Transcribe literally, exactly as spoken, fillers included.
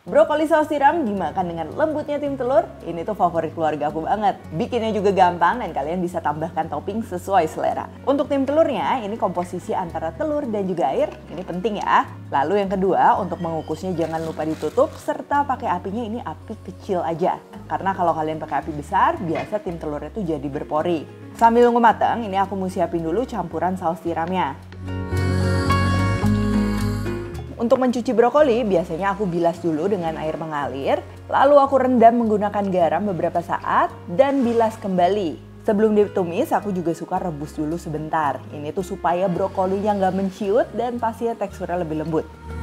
Brokoli saus tiram dimakan dengan lembutnya tim telur, ini tuh favorit keluarga aku banget. Bikinnya juga gampang dan kalian bisa tambahkan topping sesuai selera. Untuk tim telurnya, ini komposisi antara telur dan juga air, ini penting ya. Lalu yang kedua, untuk mengukusnya jangan lupa ditutup serta pakai apinya ini api kecil aja. Karena kalau kalian pakai api besar, biasa tim telurnya tuh jadi berpori. Sambil nunggu matang, ini aku mau siapin dulu campuran saus tiramnya. Untuk mencuci brokoli, biasanya aku bilas dulu dengan air mengalir, lalu aku rendam menggunakan garam beberapa saat dan bilas kembali. Sebelum ditumis, aku juga suka rebus dulu sebentar. Ini tuh supaya brokolinya nggak menciut dan pastinya teksturnya lebih lembut.